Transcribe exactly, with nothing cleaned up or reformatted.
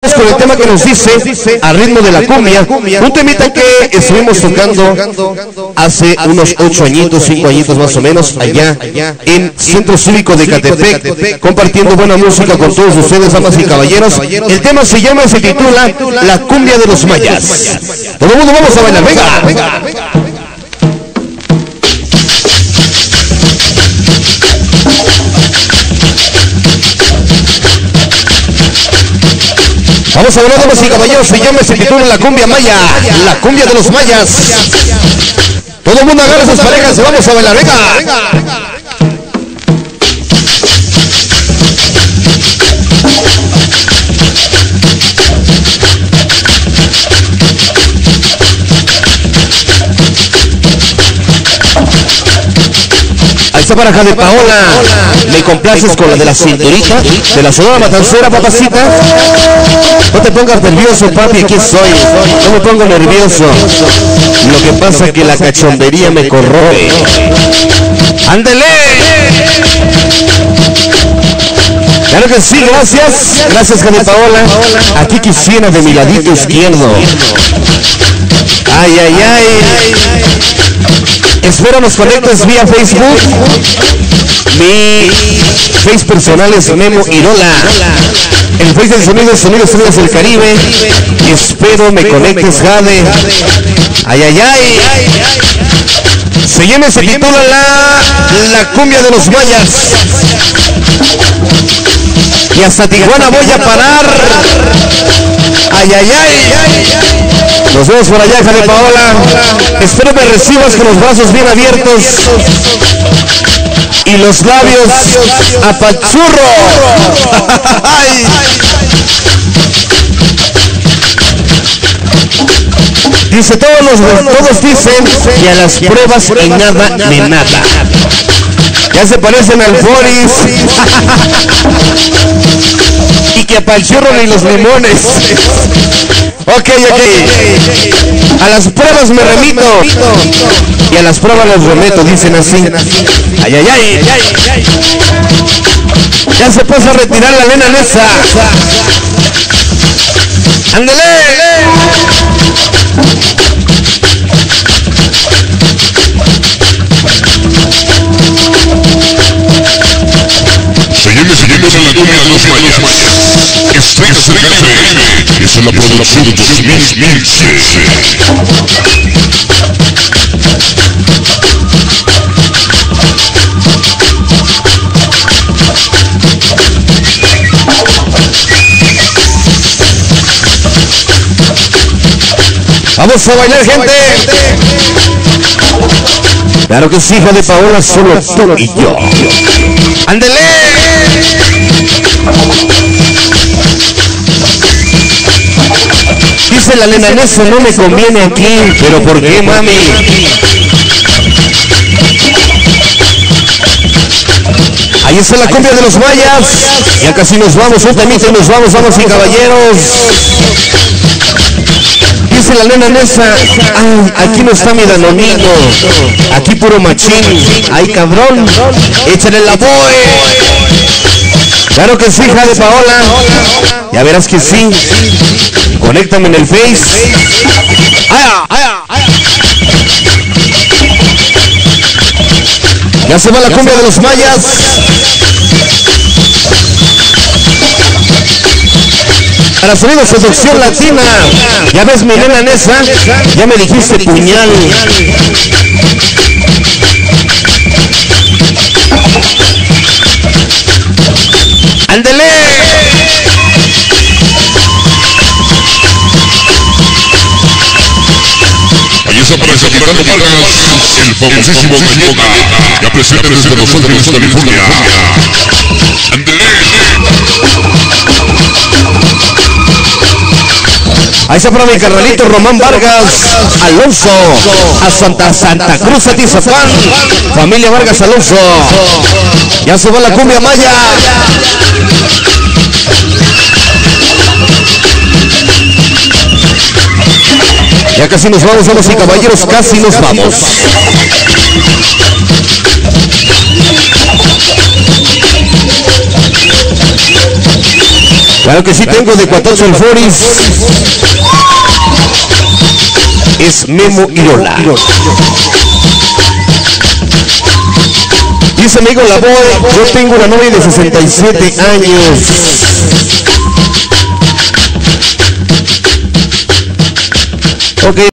vamos con el tema que nos dice al ritmo de la cumbia. Un temita que estuvimos tocando hace unos ocho añitos, cinco añitos más o menos, allá en Centro Cívico de Ecatepec, compartiendo buena música con todos ustedes, damas y caballeros. El tema se llama, se titula La Cumbia de los Mayas. Todo el mundo vamos a bailar, venga, venga, venga. Vamos a bailar, damas y caballeros, se llama, se titula La Cumbia Maya, La Cumbia de los Mayas. Todo el mundo agarra sus parejas y vamos a bailar, venga, venga, venga. Esta baraja de Paola, me complaces con la de la cinturita, de la Sonora Matancera, papacita. No te pongas nervioso, papi, aquí estoy. No me pongo nervioso. Lo que pasa es que la cachondería me corroe. ¡Ándele! Claro que sí, gracias. Gracias, Javi Paola. Aquí quisiera de mi ladito izquierdo. Ay, ay, ay. Espero nos conectes vía Facebook. Mi face personal es Memo Irola. El face del sonido es Sonidos Sonidos del Caribe. Espero me conectes, Jade. Ay, ay, ay. Se llama, se titula la, la Cumbia de los Mayas. Y hasta Tijuana voy a parar. Ay, ay, ay. Nos vemos por allá, Javi Paola. Espero me recibas con los brazos bien abiertos y los labios apachurro. Dice, todos los todos dicen que a las pruebas y nada me mata. Ya se parecen al Boris. Y que apachurro ni los limones. Ok, ok. A las pruebas me remito y a las pruebas los remeto, dicen así. Ay, ay, ay. Ya se pasa a retirar la nena Nesa. ¡Ándale! Seguimos, seguimos en la Cumbia de los Mayas. Estrellas del Caribe. Es en la producción dos mil seis. Vamos a bailar, gente. Claro que sí, hija de Paola, solo tú y yo. ¡Ándele! Dice la nena Nesa, no me conviene aquí. ¿Pero por qué, mami? Ahí está la cumbia de los mayas. Ya casi nos vamos, un temita y nos vamos, vamos y caballeros. Dice la nena Nesa, ay, aquí no está mi danonino, aquí puro machín, ay cabrón, échale la boe. Claro que sí, hija de Paola, ya verás que sí, conéctame en el Face. ¡Aya, aya, aya! Ya se va la cumbia de los mayas. Para sonido seducción latina. Ya ves, mi nena Nesa, ya me dijiste puñal. ¡Ándele! Ahí está para esa Quitando Vargas, el famosísimo Gallota, ya presente desde Los Ángeles, California. ¡Ándele! Ahí está para mi carnalito Román Vargas, Alonso, a Santa Santa Cruz, Atizapán, familia Vargas Alonso. Ya se va la cumbia maya. Ya casi nos vamos, damas y caballeros, casi nos vamos. Claro que sí tengo de Cuatocho el Foris. Es Memo Irola. Dice amigo La Boy, yo tengo una novia de sesenta y siete años.